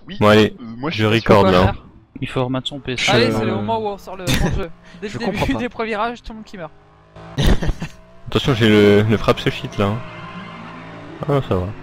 Oui, Bon allez, moi je suis record là. Hein. Il faut remettre son PC. Allez, c'est le moment où on sort le jeu. Dès Je le comprends début pas. des premiers virages, tout le monde qui meurt. Attention, j'ai le frappe ce shit là. Hein. Ah ça va.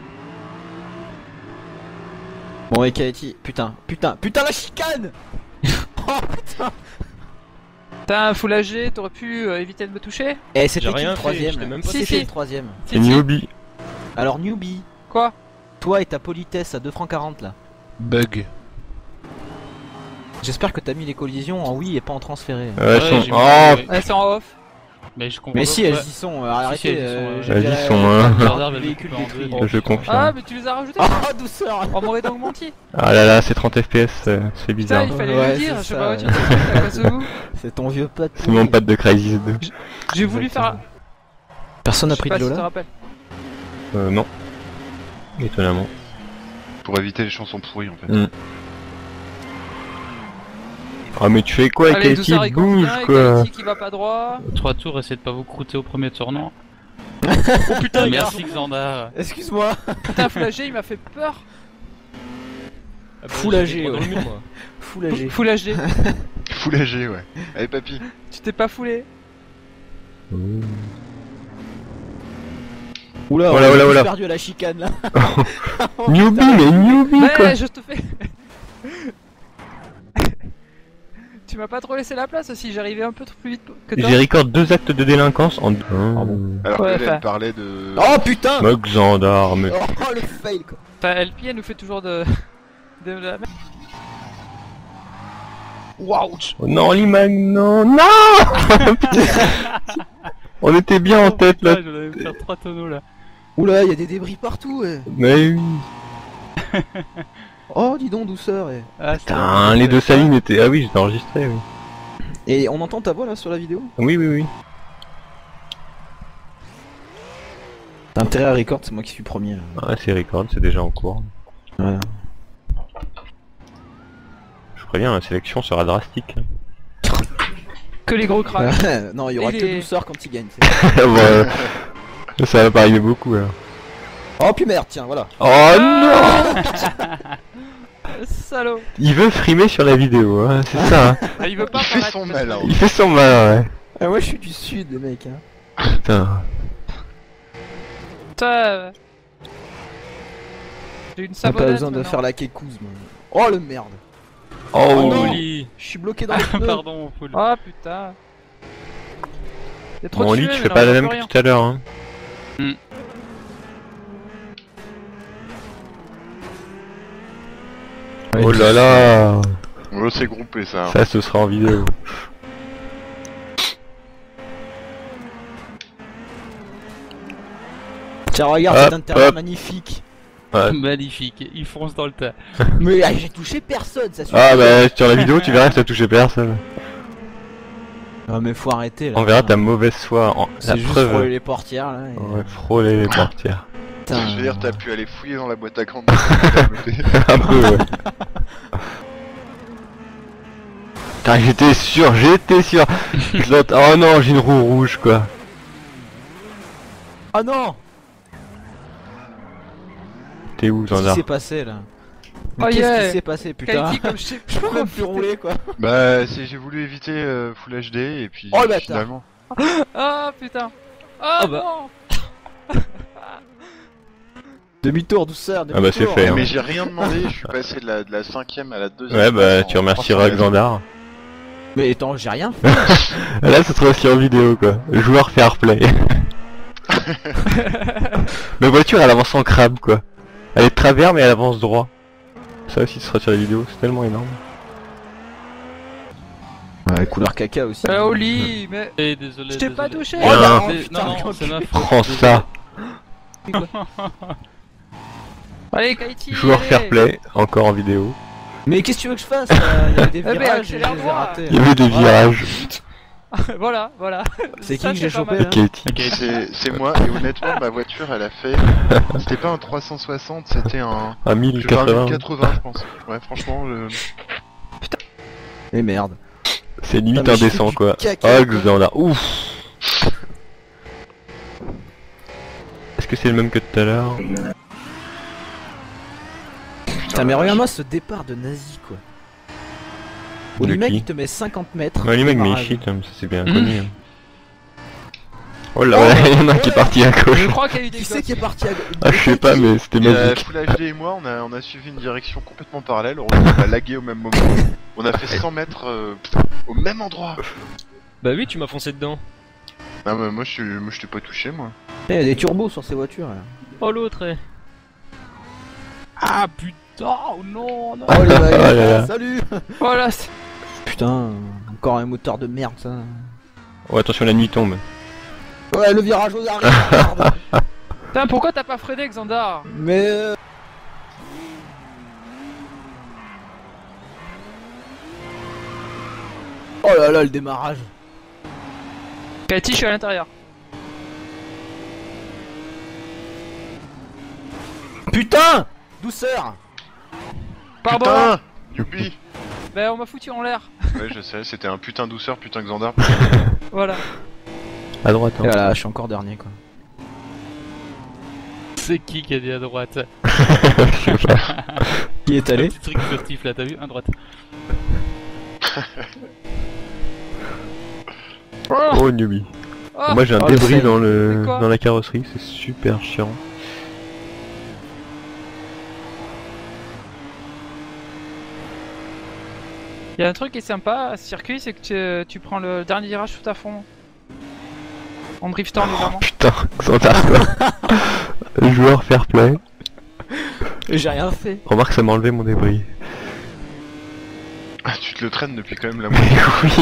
Bon, et Kaiti, putain, la chicane. Oh putain. T'as un full AG, t'aurais pu éviter de me toucher. Eh, c'était J'ai qui rien le fait, troisième je t'ai même pas Si, C'était si. le troisième. C'est newbie. Alors, newbie, Quoi? toi et ta politesse à 2 francs 40 là. Bug. J'espère que t'as mis les collisions en oui et pas en transféré. Ouais, j'ai mis- oh, Elles sont en off. Mais je comprends Mais pas si, pourquoi- elles y sont, Si, arrêtez, elles y sont, j'ai elles y déjà- sont, hein. j'ai Regarde, le elles véhicule sont détruit. en deux. je confirme. Ah, mais tu les as rajoutés. Oh, douceur. On m'aurait donc menti. Ah là là, c'est 30 FPS, c'est Putain, bizarre. il fallait Ouais, le dire. c'est Je sais ça, pas, ouais. tu t'es à cause de vous. C'est ton vieux pote. C'est mon pote de Crysis 2. J'ai voulu faire. Personne n'a Je sais pris pas de si tu te Lola. rappelles. Non. Étonnamment. pour éviter les chansons pourries en fait. Mm. Ah mais tu fais quoi avec Allez, Katie? douceur, il compte Bouge bien, et quoi. Katie qui va pas droit. 3 tours, essayez de pas vous croûter au premier tournant. Oh putain, Merci Xandar. Excuse-moi. Putain, full AG, il m'a fait peur. Full AG, Dans le ouais. mur, moi. Full AG. Full AG. Full AG, ouais. Allez, papy. Tu t'es pas foulé. Oula, Oula, on a oula, tous oula. perdu à la chicane là. Newbie, mais newbie quoi. Ouais, je te fais. Tu m'as pas trop laissé la place aussi, j'arrivais un peu trop plus vite que toi. J'ai record 2 actes de délinquance en... Alors Ouais, qu'elle enfin. elle parlait de. Oh putain. Mog gendarme. Oh le fail quoi. Enfin, LP, elle nous fait toujours de la merde. Waouh. Oh non, l'imag, non, non. On était bien en tête là. Je vais faire 3 tonneaux là. Oula, il y a des débris partout. Ouais. Mais oui. Oh dis donc douceur. Eh. Ah, Putain, les deux salines étaient... Ah oui, j'étais enregistré, oui. Et on entend ta voix là sur la vidéo. Oui, oui, oui. T'as intérêt à record, c'est moi qui suis premier là. Ah, c'est record, c'est déjà en cours. Voilà. Je préviens, la sélection sera drastique. Que les gros cracks. Non, il y aura Et que les- douceur quand il gagne. c'est bon. Bon, ça va pas arriver beaucoup alors. Oh puis merde, tiens, voilà. Oh non. Salaud. Il veut frimer sur la vidéo, hein, c'est ça. Hein. Ah, il veut pas Il fait paraître son parce que- malin. Il fait son mal, ouais. Ah moi je suis du sud les mecs. Hein. Putain. Putain. J'ai une T'as savonnette. pas besoin de maintenant. faire la kékouse. moi. Oh le merde. Oh, non. Oli. Je suis bloqué dans les pneus. Pardon, full. Oh putain. Il y a trop Mon de lit, fumée, tu mais fais là, pas on la voit même plus que rien. tout à l'heure, hein. Oh là là. Oh, c'est groupé ça. Ça, ce sera en vidéo. Tiens regarde Hop, cet intérieur hop. magnifique. Magnifique, il fonce dans le tas. Mais ah, j'ai touché personne, ça suffit. Ah bah, sur la vidéo, tu verras que ça touchait personne. Ah mais faut arrêter là. On verra ta mauvaise foi. La C'est juste preuve. frôler les portières là. et- Ouais, frôler les portières. Putain. Je veux dire, t'as pu aller fouiller dans la boîte à gants. Un peu, ouais. Putain, j'étais sûr. Je l'entends- Oh non, j'ai une roue rouge, quoi. Oh non. T'es où, Qu'est-ce qui Zandar? s'est passé là? Oh Qu'est-ce yeah. qui s'est passé putain? Kaiti, comme je sais. Je peux même plus rouler quoi. Bah, j'ai voulu éviter Full HD et puis Oh, le bâtard. finalement. Oh putain. Oh bah. non. Demi-tour douceur. Ah bah, c'est fait, hein. Mais j'ai rien demandé, je suis passé de la 5ème à la 2ème. Ouais, bah, tu remercieras Xandar. Mais attends, j'ai rien. Là, ce sera aussi en vidéo, quoi. Joueur fair play. La voiture, elle avance en crabe, quoi. Elle est de travers, mais elle avance droit. Ça aussi, ce sera sur la vidéo. C'est tellement énorme. Ouais, couleur caca aussi. Oli, mais. Eh, désolé. Je t'ai pas désolé. touché. Oh là, C'est- putain, non, non, c'est ma faute. Prends ça. Allez, Kaiti. Joueur allez. fair play, encore en vidéo. Mais qu'est-ce que tu veux que je fasse? Il y avait des Eh ben, virages et je accélère les ai droit. ratés. Il y avait des virages. Voilà, voilà. C'est Ça, qui que j'ai pas chopé mal. là? Katie. C'est moi, et honnêtement, ma voiture elle a fait. C'était pas un 360, c'était un. À 1080. 1080, je pense. Ouais, franchement, Mais merde. C'est limite Putain, mais j'ai indécent, fait du quoi. caca, Oh, quoi. Xandar. Ouf. Est-ce que c'est le même que tout à l'heure? Putain, Putain, mais regarde-moi ce départ de nazi quoi. Où De le mec qui il te met 50 mètres. Ouais, les mecs, mais ils démarrage. shit, hein, ça c'est bien connu. Hein. Oh là, ouais, il y en a un qui est parti à gauche. Je crois qu'il y a eu des Qui c'est gosses. qui est parti à Ah, je sais pas, mais c'était magique. Full HD et moi, on a suivi une direction complètement parallèle. Heureusement, on a lagué au même moment. On a fait 100 mètres au même endroit. Bah oui, tu m'as foncé dedans. Ah, mais moi, je t'ai pas touché, moi. Il y a des turbos sur ces voitures là. Oh l'autre Ah putain, oh non, non. Oh les Ah là mecs, là. salut. Voilà. Putain, encore un moteur de merde ça. Oh, attention, la nuit tombe. Ouais, le virage aux arrières, merde. Putain, pourquoi t'as pas freiné, Xandar? Mais oh là là, le démarrage. Katy, je suis à l'intérieur. Putain, douceur. Pardon. Putain Youpi Bah, on m'a foutu en l'air. Ouais, je sais, c'était un putain douceur, putain Xandar. Voilà. À droite, Et hein. voilà, je suis encore dernier quoi. C'est qui a dit à droite? Je sais pas. Qui est Un allé? petit truc furtif là, t'as vu? À droite. Oh, newbie. Oh, Moi j'ai un Oh, débris le dans C'est le quoi dans la carrosserie, c'est super chiant. y a un truc qui est sympa à ce circuit, c'est que tu prends le dernier virage tout à fond. En driftant légèrement. Putain, Xandar quoi. Joueur fair play. J'ai rien fait. Remarque, ça m'a enlevé mon débris. Ah, tu te le traînes depuis quand même la moitié. Oui.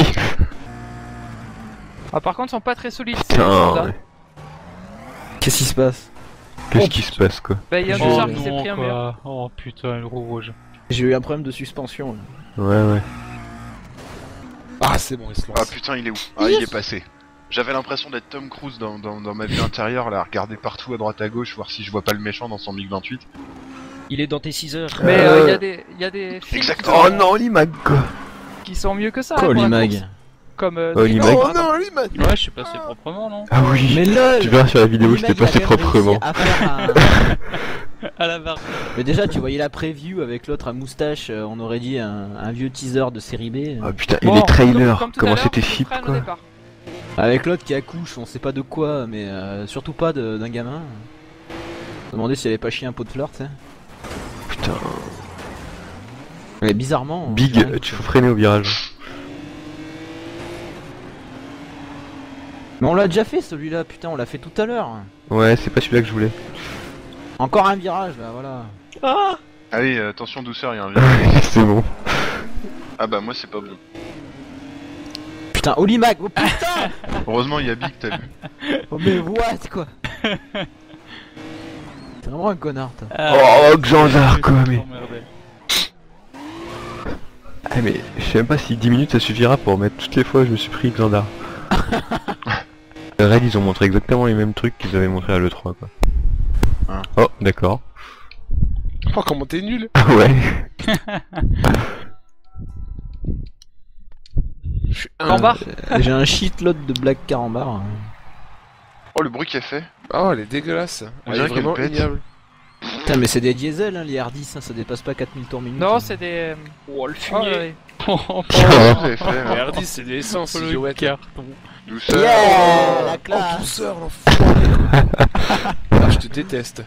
Ah, par contre, ils sont pas très solides. ces Putain, Honda. ouais. Qu'est-ce qui se passe? Qu'est-ce qui se passe quoi? Bah, il y a un Oh, douceur qui s'est non, pris un mur. quoi. Oh putain, le roue rouge. J'ai eu un problème de suspension là. Ouais, ouais. Ah c'est bon, il se Ah lance. putain, il est où? Ah, il est passé. J'avais l'impression d'être Tom Cruise dans ma vue intérieure, là, à regarder partout à droite à gauche, voir si je vois pas le méchant dans son MiG-28. Il est dans tes 6 heures. Mais il y a des films Exactement. Oh non, l'imag quoi. qui sont mieux que ça. Quoi, pour la l'imag? course. Comme Oh, l'imag. Oh non, lui man. Ouais, je suis passé proprement, non? Ah oui. Mais là, Tu verras sur la vidéo, c'était passé proprement. À la barre. Mais déjà, tu voyais la preview avec l'autre à moustache, on aurait dit un vieux teaser de série B. Oh putain, et Bon, les trailers, comme tout à comment l'heure, c'était tu cheap freines au quoi. départ. Avec l'autre qui accouche, on sait pas de quoi, mais surtout pas d'un gamin. Demander si elle avait pas chié un pot de fleurs, tu sais. Putain. Mais bizarrement. Big, j'ai rien tu faut freiner au virage. Mais on l'a déjà fait celui-là, putain, on l'a fait tout à l'heure. Ouais, c'est pas celui-là que je voulais. Encore un virage là, voilà. Ah Ah oui, attention douceur, il y a un virage. C'est bon. Ah bah moi c'est pas bon. Putain, Olimag, oh putain. Heureusement il y a Big, t'as vu. Oh mais what quoi. T'es vraiment un connard toi. Oh, Xandar quoi, mais. Emmerdé. Ah, mais je sais même pas si 10 minutes ça suffira pour mettre toutes les fois où je me suis pris Xandar. Red, ils ont montré exactement les mêmes trucs qu'ils avaient montré à l'E3 quoi. Ah. Oh, d'accord. Oh comment t'es nul. Ah ouais. Je suis un. Carambar. J'ai un shitload de black carambar. Oh le bruit qu'il a fait. Oh elle est dégueulasse. On Elle est dirait qu'elle vraiment pète. ignoble. Putain, mais c'est des diesels hein, les R10, hein, ça dépasse pas 4000 tours minute. Non, hein. c'est des. Oh le Oh, fumier. ouais. Oh, Qu'est-ce que vous avez fait Les là R10 c'est de l'essence, le idiot. carton. Douceur. Yeah, la Oh classe. douceur l'enfoiré. Ah je te déteste.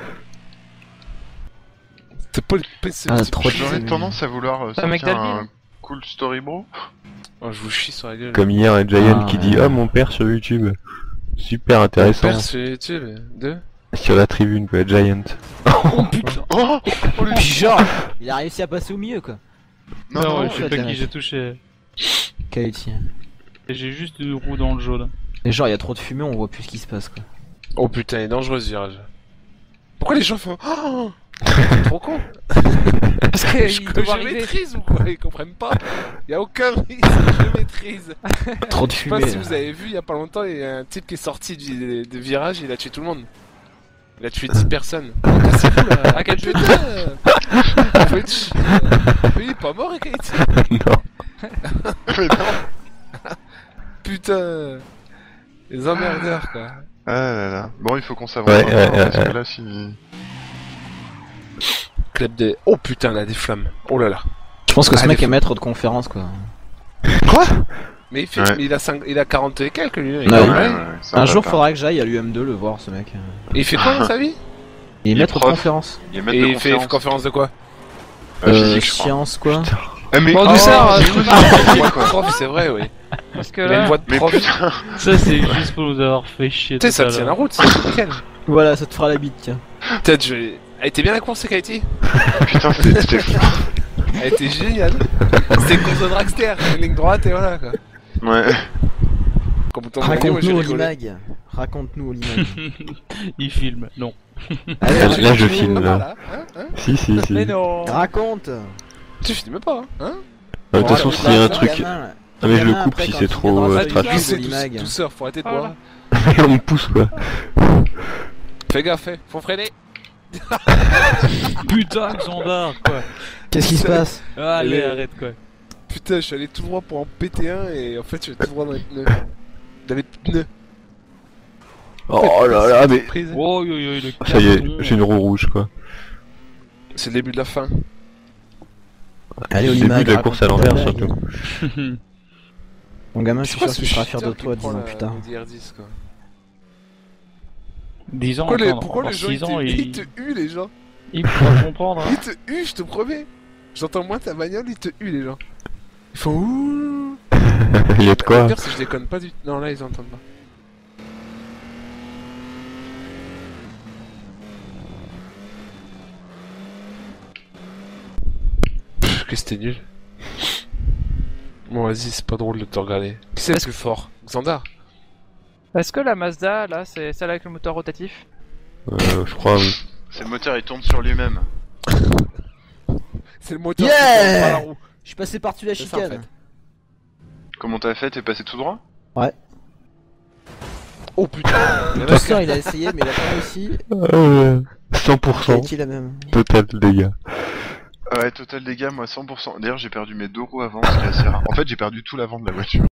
C'est pas le PC. Ah, trop de- J'aurais tendance à vouloir un mec sortir d'Albi, un cool story bro. Oh je vous chie sur la gueule. Comme hier, un Giant Ah, qui ouais. dit oh mon père sur YouTube. Super Mon intéressant. père sur YouTube. Deux. Sur la tribune quoi, Giant. Oh putain. Oh, Puis genre, il a réussi à passer au milieu quoi. Non, Non, non, ouais, je sais ça pas qui t'arrête. j'ai touché. Qualité. Et j'ai juste une roue dans le jaune. Et genre, il y a trop de fumée, on voit plus ce qui se passe quoi. Oh putain, il est dangereux ce virage. Pourquoi les gens font oh c'est trop con. Parce que Je, il doit je arriver. maîtrise ou quoi? Ils comprennent pas. Y a aucun risque, je maîtrise. Trop de Je sais pas fumée. si là. vous avez vu, il y a pas longtemps, il y a un type qui est sorti du virage, il a tué tout le monde. Il a tué 10 personnes. Oh, cassez-vous là. À quel but? Putain. Faut être chier. Oui, il est pas mort, Ekaïti. Non. mais non. Putain. Les emmerdeurs quoi. Ah là là. Bon, il faut qu'on s'avance. Ouais, un peu, ouais, parce ouais, que là, si. Club de... Oh putain, là, des flammes. Oh là là. Je pense que ce Ah, mec les est maître de conférence quoi. Mais il fait... Ouais. mais il a 40 et quelques, lui. Ouais. ça Un va jour pas. faudra que j'aille à l'UM2 le voir ce mec. Et il fait quoi dans sa vie? Il est Il est maître de prof. conférence. Il est maître Et de il fait conférence. conférence de quoi? Physique, je crois. Science quoi. Eh, mais... Bon, oh, du ça, c'est moi, quoi. Prof, c'est vrai, oui. Parce que Il a une là, voix de Mais prof. putain, Ça, c'est juste pour nous avoir fait chier. Tu sais, ça tout à tient la l'heure. route, c'est nickel. Voilà, ça te fera la bite tiens. Peut-être, je vais... Elle était bien la course, Kaiti? putain, c'était fou. Elle était géniale. C'était une course de dragster, une ligne droite et voilà, quoi. Ouais. Quand vous tombez, moi, j'ai Raconte-nous rigolé. Olimag. Raconte-nous Olimag. Il filme, non. Allez, Là, raconte-nous. je filme, là. Voilà, hein Si, si, si. mais non. Raconte. Tu filmes pas, hein? De toute façon, s'il y a un truc. Gamin, Ah, mais je le gamin, coupe après, si quand c'est il trop viendra Ah, sur tu YouTube, sais, Olimag. tout surf, faut arrêter de Voilà. boire. On me pousse quoi. Fais gaffe, faut freiner. Putain, Xandar, quoi. Qu'est-ce qui se passe? Allez, Les- arrête, quoi. Putain, je suis allé tout droit pour en péter un et en fait, je vais tout droit dans les pneus. Dans les pneus. Oh là là, mais. Surprise. Oh, yo, yo, le Ça y est, carton. j'ai une roue rouge quoi. C'est le début de la fin. Allez Le début Olimag. de la course à raconte ta l'envers blague. surtout. Mon gamin, je suis sûr ce qu'il sera fier de cheater toi, qui prend disons la- putain. le DR10, quoi. 10 ans, Pourquoi, attends, pourquoi les encore gens 6 ans, ils te huent, les gens? il pourra comprendre. Hein. Ils te huent, je te promets. J'entends moins ta bagnole, ils te huent, les gens. Ils font ouh. Il y a de quoi. Le pire, c'est que je déconne pas du tout. Non, là, ils entendent pas. Pff, que c'était nul. Bon, vas-y, c'est pas drôle de te regarder. Qui c'est le plus fort? Xandar? Est-ce que la Mazda, là, c'est celle avec le moteur rotatif? Je crois, oui. C'est le moteur, il tourne sur lui-même. C'est le moteur Yeah qui tourne par la roue. Je suis passé par-dessus la C'est ça, en chicane. fait. Comment t'as fait? T'es passé tout droit? Oh putain! Il y en a Pasteur, il a essayé, mais il a pas réussi. Il a 100% été la même. total dégâts. Ouais, total dégâts, moi 100%. D'ailleurs, j'ai perdu mes deux roues avant, ce qui est assez rare. En fait, j'ai perdu tout l'avant de la voiture.